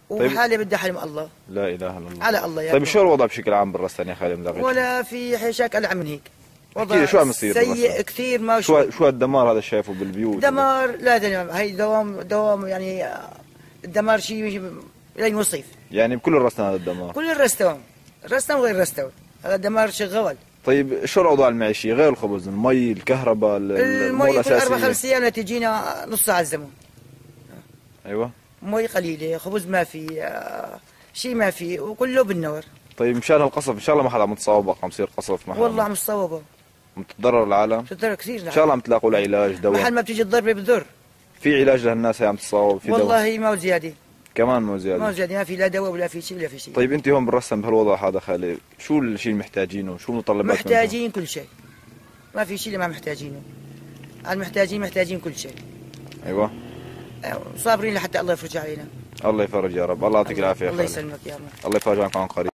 وحالي بدي حلم الله. لا اله الا الله. على الله يا طيب شو الوضع بشكل عام بالرستان يا خالد ملاغي؟ ولا في حشاك ألعن من هيك. وضع شو عم يصير سيء كثير. ما شو الدمار هذا شايفه بالبيوت؟ دمار لا دمار. هي دوام يعني الدمار شيء لا يوصف. يعني بكل الرستان هذا الدمار؟ كل الرستان وغير الرستان هذا الدمار شغال. طيب شو الاوضاع المعيشيه غير الخبز؟ المي، الكهرباء، المي كل 4-5 ايام تجينا نص ساعه الزمن. ايوه مي قليله، خبز ما في، شيء ما في، وكله بالنور. طيب مشان هالقصف ان شاء الله ما حدا متصاب، عم يصير قصف ما حدا. والله عم يتصوبوا. متضرر العالم؟ متضرر كثير. ان شاء الله عم تلاقوا له علاج دواء. محل ما بتيجي الضربه بتضر. في علاج لهالناس هي عم تتصاوب في دواء؟ والله ما هو زياده. كمان ما هو زياده؟ ما هو زياده، ما في لا دواء ولا في شيء ولا في شيء. طيب انت هون بالرسم بهالوضع هذا خالد، شو الشيء اللي محتاجينه؟ شو متطلبات؟ محتاجين كل شيء. ما في شيء اللي ما محتاجينه. محتاجين كل شيء. ايوه صابرين لحتى الله يفرج علينا. الله يفرج يا رب. الله يعطيك العافيه. الله يسلمك يا رب. الله يفرج عنكم عن قريب.